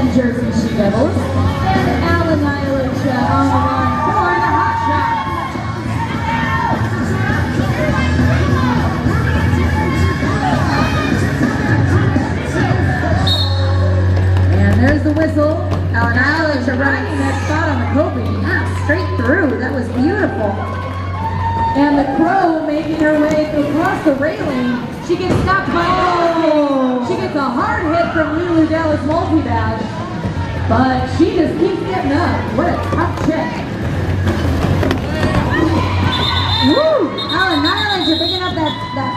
and Jersey She Devils. And Alan Nylich on the run for the Hot Shots. And there's the whistle. Alan Nylich running that spot on the coping. Yeah, straight through. That was beautiful. And the Crow making her way across the railing. She gets stopped by She gets a hard hit from Lulu Dallas multi-badge. But she just keeps getting up. What a tough check. Woo! Alan Nylich, you're picking up that